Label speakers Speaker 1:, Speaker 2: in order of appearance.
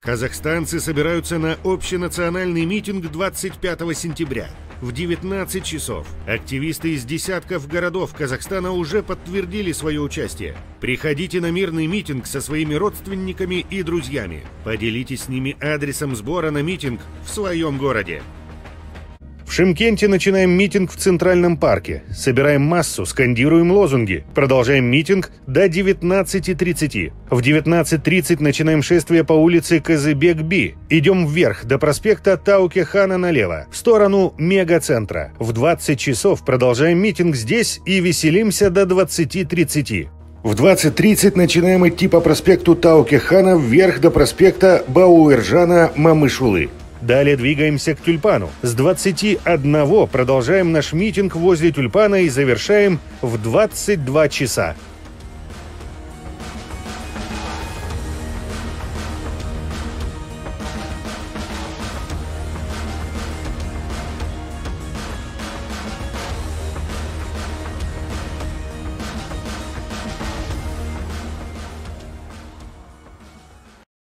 Speaker 1: Казахстанцы собираются на общенациональный митинг 25 сентября в 19 часов. Активисты из десятков городов Казахстана уже подтвердили свое участие. Приходите на мирный митинг со своими родственниками и друзьями. Поделитесь с ними адресом сбора на митинг в своем городе. В Шымкенте начинаем митинг в Центральном парке. Собираем массу, скандируем лозунги. Продолжаем митинг до 19:30. В 19:30 начинаем шествие по улице Казыбек-Би. Идем вверх до проспекта Тауке-Хана налево, в сторону мегацентра. В 20 часов продолжаем митинг здесь и веселимся до 20:30. В 20:30 начинаем идти по проспекту Тауке-Хана вверх до проспекта Бауэржана Мамышулы. Далее двигаемся к Тюльпану. С 21 продолжаем наш митинг возле Тюльпана и завершаем в 22 часа.